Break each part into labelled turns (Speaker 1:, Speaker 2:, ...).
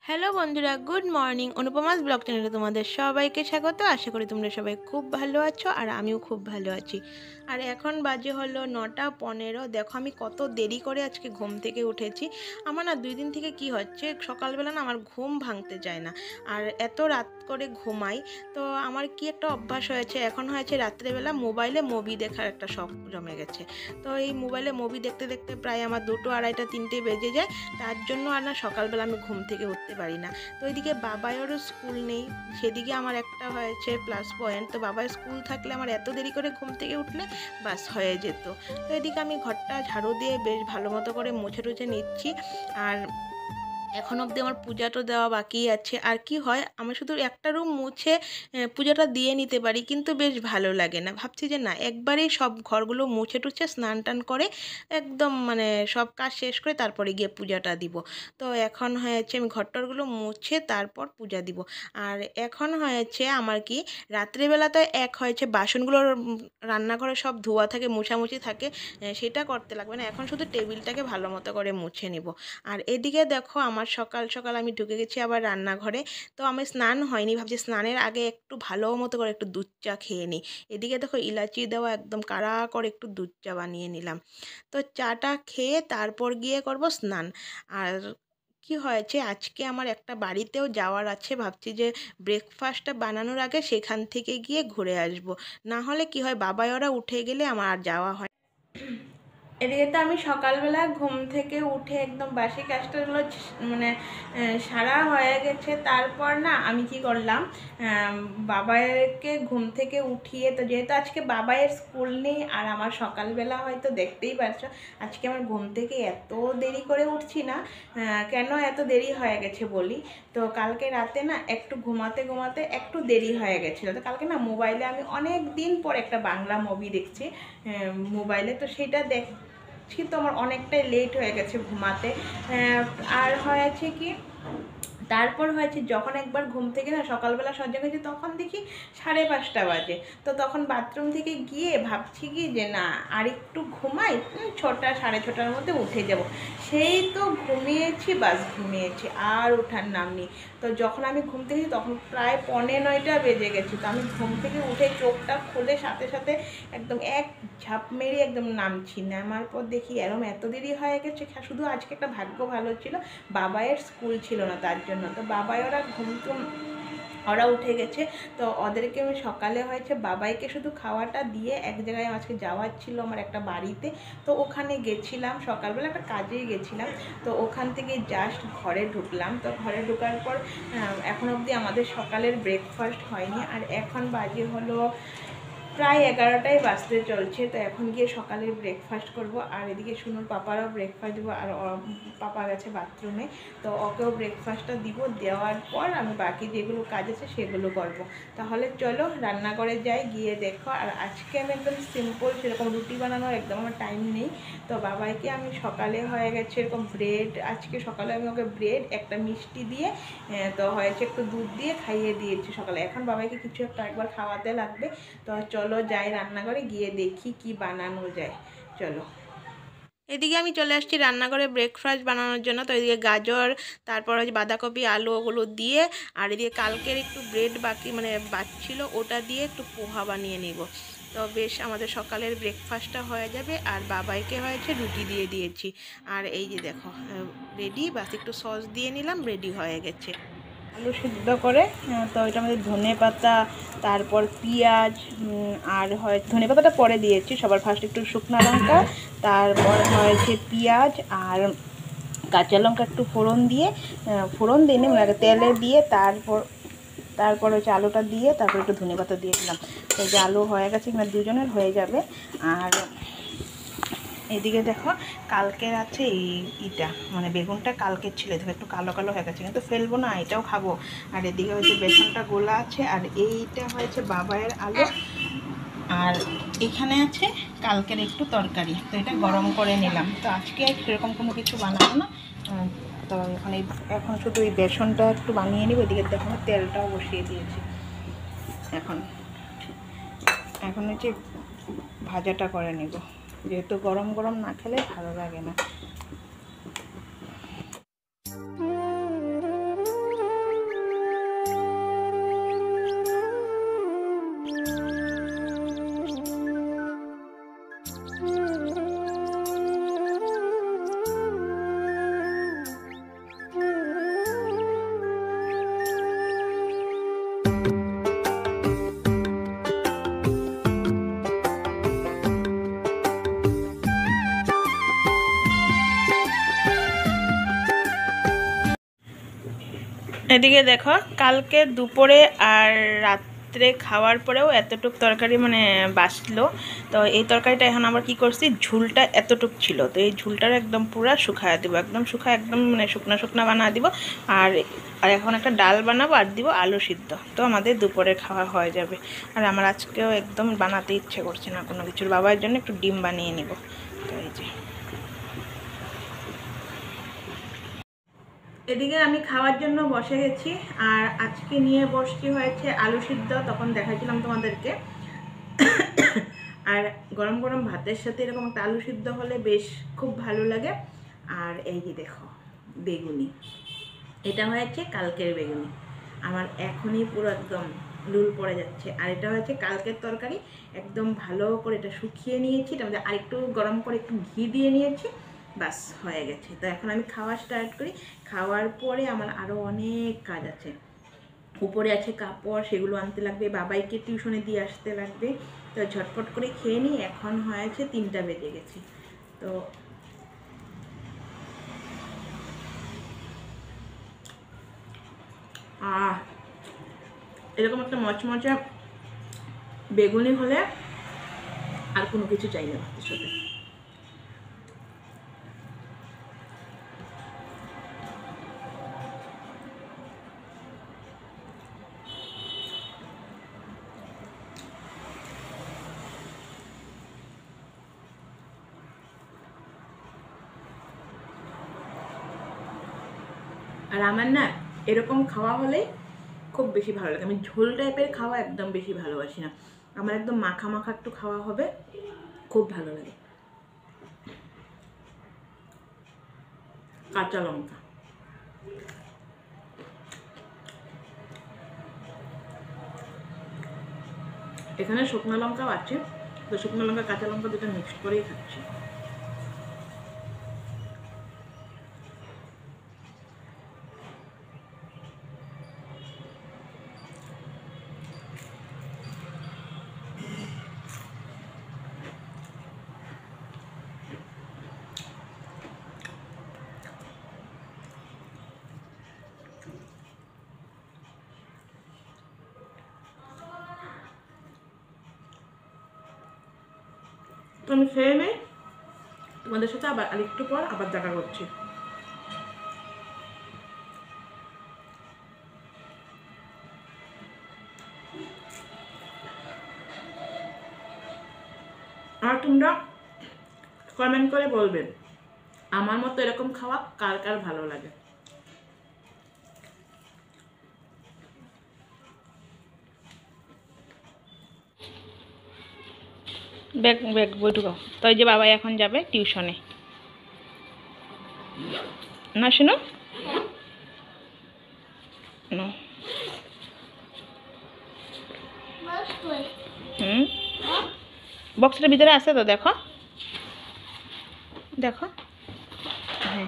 Speaker 1: Hello বন্ধুরা, good morning. অনুপমাস blog চ্যানেলে তোমাদের সবাইকে স্বাগত। আশা করি তোমরা সবাই খুব ভালো আছো আর আমিও খুব ভালো আছি। আর এখন বাজে হলো 9:15। দেখো আমি কত দেরি করে আজকে ঘুম থেকে উঠেছি। আমার না 2 দিন থেকে কি হচ্ছে, সকালবেলা না আমার ঘুম ভাঙতে চায় না, আর এত রাত করে ঘুমাই। তো আমার কি একটা অভ্যাস হয়েছে, এখন হয়েছে রাত্রেবেলা মোবাইলে মুভি দেখার একটা শখ জমে গেছে। তো এই মোবাইলে মুভি দেখতে দেখতে প্রায় আমার 2টো, 2:30, 3টে বেজে যায়। তার জন্য আর না সকালবেলা আমি ঘুম থেকে উঠতে পারি না। তো এদিকে বাবাইয়েরও স্কুল নেই, সেদিকে আমার একটা হয়েছে প্লাস পয়েন্ট। তো বাবার স্কুল থাকলে আমার এত দেরি করে ঘুম থেকে উঠলে বাস হয়ে যেত। তো এদিকে আমি ঘরটা ঝাড়ু দিয়ে বেশ ভালো মতো করে মুছে টুছে নিচ্ছি। আর এখন অবধি আমার পূজাটা দেওয়া বাকি আছে। আর কি হয়, আমি শুধু একটা রুম মুছে পূজাটা দিয়ে নিতে পারি, কিন্তু বেশ ভালো লাগে না। ভাবছি যে না, একবারেই সব ঘরগুলো মুছে টুছে স্নান টান করে একদম মানে সব কাজ শেষ করে তারপরে গিয়ে পূজাটা দিব। তো এখন হয়েছে আমি ঘরটরগুলো মুছে তারপর পূজা দিব। আর এখন হয়েছে আমার কি, রাত্রিবেলা তো এক হয়েছে বাসনগুলো রান্নাঘরে সব ধোয়া থাকে, মোছামুছি থাকে, সেটা করতে লাগবে না। এখন শুধু টেবিলটাকে ভালো মতো করে মুছে নিব। আর এদিকে দেখো আমার সকাল সকাল আমি ঢুকে গেছি আবার রান্নাঘরে। তো আমি স্নান হয়নি, ভাবছি স্নানের আগে একটু ভালো মতো করে একটু দুধ চা খেয়ে নিই। এদিকে দেখো ইলাচি দেওয়া একদম কাড়া করে একটু দুধ চা বানিয়ে নিলাম। তো চাটা খেয়ে তারপর গিয়ে করব স্নান। আর কি হয়েছে, আজকে আমার একটা বাড়িতেও যাওয়ার আছে। ভাবছি যে ব্রেকফাস্টটা বানানোর আগে সেখান থেকে গিয়ে ঘুরে আসব। না হলে কি হয়, বাবাই ওরা উঠে গেলে আমার আর যাওয়া হয়। এদিকে তো আমি সকালবেলা ঘুম থেকে উঠে একদম বাসি কাজটাগুলো মানে সারা হয়ে গেছে। তারপর না আমি কি করলাম, বাবাইকে ঘুম থেকে উঠিয়ে, তো যেহেতু আজকে বাবাইয়ের স্কুল নেই আর আমার সকালবেলা হয়তো দেখতেই পাচ্ছ আজকে আমার ঘুম থেকে এত দেরি করে উঠছি না। কেন এত দেরি হয়ে গেছে বলি। তো কালকে রাতে না একটু ঘুমাতে ঘুমাতে একটু দেরি হয়ে গেছিলো। তো কালকে না মোবাইলে আমি অনেক দিন পর একটা বাংলা মুভি দেখছি মোবাইলে। তো সেটা তো আমার অনেকটাই লেট হয়ে গেছে ঘুমাতে। আর হয়েছে কি, তারপর হয়েছে যখন একবার ঘুম থেকে না সকালবেলা সজ্জা হয়েছে তখন দেখি 5:30 বাজে। তো তখন বাথরুম থেকে গিয়ে ভাবছি কি যে না আর একটু ঘুমাই, 6টা 6:30টার মধ্যে উঠে যাব। সেই তো ঘুমিয়েছি, বাস ঘুমিয়েছি, আর ওঠার নাম নেই। তো যখন আমি ঘুম থেকে তখন প্রায় 8:45 বেজে গেছি। তো আমি ঘুম থেকে উঠে চোখটা খুলে সাথে সাথে একদম এক ঝাঁপ মেরে একদম নামছি। নামার পর দেখি এত দেরি হয়ে গেছে। শুধু আজকে একটা ভাগ্য ভালো ছিল, বাবাইয়ের স্কুল ছিল না, তার জন্য। তো বাবাই ওরা ওরা উঠে গেছে। তো ওদেরকে আমি সকালে হয়েছে বাবাইকে শুধু খাওয়াটা দিয়ে এক জায়গায় আজকে যাওয়ার ছিল আমার একটা বাড়িতে। তো ওখানে গেছিলাম, সকালবেলা একটা কাজেই গেছিলাম। তো ওখান থেকে জাস্ট ঘরে ঢুকলাম। তো ঘরে ঢোকার পর এখন অবধি আমাদের সকালের ব্রেকফাস্ট হয়নি। আর এখন বাজে হলো প্রায় 11টাই বাজতে চলছে। তো এখন গিয়ে সকালের ব্রেকফাস্ট করব। আর এদিকে শুনুন পাপারাও ব্রেকফাস্ট দেবো। আর পাপা গেছে বাথরুমে, তো ওকেও ব্রেকফাস্টটা দিব। দেওয়ার পর আমি বাকি যেগুলো কাজ আছে সেগুলো করব। তাহলে চলো রান্নাঘরে যাই, গিয়ে দেখো। আর আজকে আমি একদম সিম্পল, সেরকম রুটি বানানোর একদম আমার টাইম নেই। তো বাবাইকে আমি সকালে হয়ে গেছে এরকম ব্রেড, আজকে সকালে আমি ওকে ব্রেড একটা মিষ্টি দিয়ে তো হয়েছে একটু দুধ দিয়ে খাইয়ে দিয়েছি সকালে। এখন বাবাইকে কিছু একটা একবার খাওয়াতে লাগবে। তো চলো যাই রান্নাঘরে, গিয়ে দেখি কি বানানো যায়। চলো। এদিকে আমি চলে আসছি রান্নাঘরে ব্রেকফাস্ট বানানোর জন্য। তো এদিকে গাজর, তারপর হচ্ছে বাঁধাকপি, আলু, ওগুলো দিয়ে, আর এদিকে কালকের একটু ব্রেড বাকি মানে বাচ্ছিল, ওটা দিয়ে একটু পোহা বানিয়ে নিব। তো বেশ আমাদের সকালের ব্রেকফাস্টটা হয়ে যাবে। আর বাবাইকে হয়েছে রুটি দিয়ে দিয়েছি। আর এই যে দেখো রেডি, বাস একটু সস দিয়ে নিলাম, রেডি হয়ে গেছে। আলু সিদ্ধ করে, তো এটার মধ্যে ধনে পাতা, তারপর পেঁয়াজ, আর হয় ধনে পাতাটা পরে দিয়েছি সবার ফার্স্ট, একটু শুকনো লঙ্কা, তারপর হয়েছে পেঁয়াজ আর কাঁচা লঙ্কা একটু ফোড়ন দিয়ে, ফোড়ন দিয়ে নিই মানে তেলে দিয়ে, তারপর হচ্ছে আলুটা দিয়ে, তারপর একটু ধনে পাতা দিয়ে দিলাম। তো যে আলু হয়ে গেছে, মানে দুজনের হয়ে যাবে। আর এদিকে দেখো কালকের আছে এইটা মানে বেগুনটা কালকের ছিল, দেখো একটু কালো কালো হয়ে গেছে, কিন্তু ফেলবো না, এটাও খাবো। আর এদিকে হচ্ছে বেসনটা গোলা আছে। আর এইটা হয়েছে বাবাইয়ের আলু। আর এখানে আছে কালকের একটু তরকারি, তো এটা গরম করে নিলাম। তো আজকে সেরকম কোনো কিছু বানাবো না। তো এখন শুধু এই বেসনটা একটু বানিয়ে নিব। এদিকে দেখো তেলটাও বসিয়ে দিয়েছি। এখন হচ্ছে ভাজাটা করে নেব, যেহেতু গরম গরম না খেলে ভালো লাগে না। এদিকে দেখো কালকে দুপুরে আর রাত্রে খাওয়ার পরেও এতটুক তরকারি মানে বাঁচলো। তো এই তরকারিটা এখন আবার কি করছি, ঝুলটা এতটুক ছিল, তো এই ঝুলটার একদম পুরো শুকায় দিব, একদম শুকায় একদম মানে শুকনা শুকনা বানা দিব। আর আর এখন একটা ডাল বানাবো আর দিব আলু সিদ্ধ, তো আমাদের দুপুরে খাওয়া হয়ে যাবে। আর আমার আজকেও একদম বানাতে ইচ্ছে করছে না কোনো কিছুর, বাবার জন্য একটু ডিম বানিয়ে নিব। তো এই যে এদিকে আমি খাওয়ার জন্য বসে গেছি, আর আজকে নিয়ে বসছি হয়েছে আলু সিদ্ধ, তখন দেখাইছিলাম তোমাদেরকে। আর গরম গরম ভাতের সাথে এরকম একটা আলু সিদ্ধ হলে বেশ খুব ভালো লাগে। আর এই যে দেখো বেগুনি, এটা হয়েছে কালকের বেগুনি, আমার এখনই পুরো একদম লুল পড়ে যাচ্ছে। আর এটা হয়েছে কালকের তরকারি, একদম ভালো করে এটা শুকিয়ে নিয়েছি, তার মধ্যে আরেকটু গরম করে একটু ঘি দিয়ে নিয়েছি, বাস হয়ে গেছে। তো এখন আমি খাওয়া স্টার্ট করি, খাওয়ার পরে আমার আরও অনেক কাজ আছে। উপরে আছে কাপড়, সেগুলো আনতে লাগবে, বাবাইকে টিউশনে দিয়ে আসতে লাগবে। তো ঝটপট করে খেয়ে নিই, এখন হয়েছে 3টা বেজে গেছে। তো এরকম একটা মচমচা বেগুনি হলে আর কোনো কিছু চাই না ভাতের সাথে। আর আমার না এরকম খাওয়া হলেই খুব বেশি ভালো লাগে, আমি ঝোল টাইপের খাওয়া একদম বেশি ভালোবাসি না, আমার একদম মাখা মাখা একটু খাওয়া হবে, খুব ভালো লাগে। কাঁচা লঙ্কা, এখানে শুকনো লঙ্কাও আছে, তো শুকনো লঙ্কা কাঁচা লঙ্কা দুটো মিক্সড করেই খাচ্ছি। তো আমি খেয়ে নেই, তোমাদের সাথে আবার আরেকটু পর আবার দেখা করছি। আর তোমরা কমেন্ট করে বলবেন আমার মতো এরকম খাওয়া কার কার ভালো লাগে। ব্যাগ ব্যাগ বই ঢুকাও। তো এই যে বাবা এখন যাবে টিউশনে, না শুনো বক্সটার ভিতরে আছে তো, দেখো দেখো। হ্যাঁ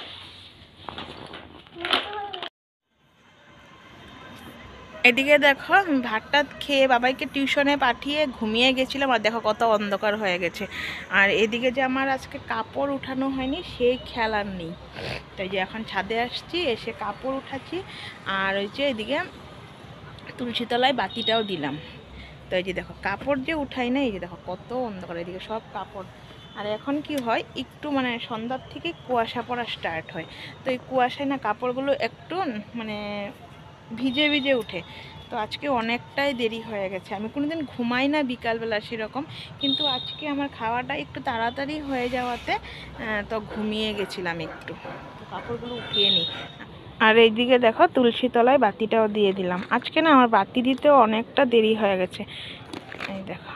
Speaker 1: এদিকে দেখো ভাতটা খেয়ে বাবাইকে টিউশনে পাঠিয়ে ঘুমিয়ে গেছিলাম, আর দেখো কত অন্ধকার হয়ে গেছে। আর এদিকে যে আমার আজকে কাপড় উঠানো হয়নি সেই খেয়াল আর নেই, তাই যে এখন ছাদে আসছি, এসে কাপড় উঠাচ্ছি। আর ওই যে এদিকে তুলসীতলায় বাতিটাও দিলাম। তো এই যে দেখো কাপড় যে উঠাই না, এই যে দেখো কত অন্ধকার, এদিকে সব কাপড়। আর এখন কি হয় একটু মানে সন্ধ্যার থেকে কুয়াশা পড়া স্টার্ট হয়, তো এই কুয়াশায় না কাপড়গুলো একটু মানে ভিজে ভিজে উঠে। তো আজকে অনেকটাই দেরি হয়ে গেছে, আমি কোনোদিন ঘুমাই না বিকালবেলা সেরকম, কিন্তু আজকে আমার খাওয়াটা একটু তাড়াতাড়ি হয়ে যাওয়াতে তো ঘুমিয়ে গেছিলাম একটু, তো কাপড়গুলো উঠিয়ে নিই। আর এইদিকে দেখো তুলসী তলায় বাতিটাও দিয়ে দিলাম, আজকে না আমার বাতি দিতেও অনেকটা দেরি হয়ে গেছে। এই দেখো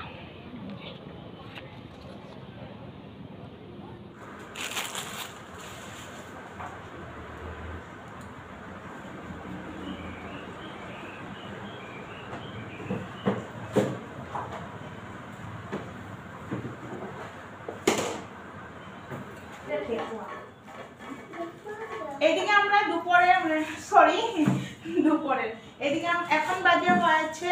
Speaker 1: এদিকে আমরা দুপুরে দুপুরে এদিকে এখন বাজে হয়েছে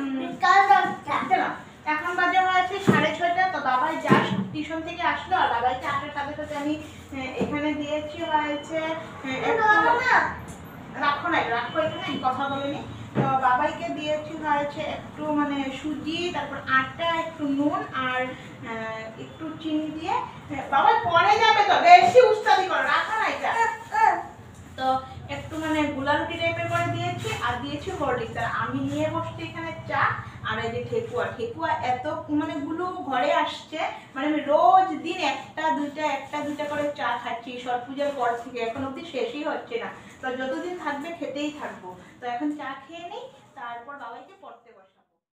Speaker 1: এখন বাজে হয়েছে 6:30। তো বাবাই জাস্ট টিউশন থেকে আসলো, আর বাবাইকে আসার সাথে সাথে আমি এখানে দিয়েছি হয়েছে রাখো না রাখো এখানে, কথা বলিনি। তো বাবাইকে দিয়েছি হয়েছে একটু মানে সুজি, তারপর আটা, একটু নুন আর একটু চিনি দিয়ে। বাবা পরে যাবে তো, বেশি উস্তাদি করো, রাখা না এটা। তো একটু মানে গুলা রুটি টাইপের করে দিয়েছি আর দিয়েছি হরলিক্স। আর আমি নিয়ে বসছি এখানে চা। আর এই যে ঠেকুয়া, ঠেকুয়া এত মানে গুলো ঘরে আসছে, মানে আমি রোজ দিন একটা দুইটা করে চা খাচ্ছি ছট পূজার পর থেকে, এখন অবধি শেষই হচ্ছে না। তো যতদিন থাকবে খেতেই থাকবো। তো এখন চা খেয়ে নেই, তারপর বাবা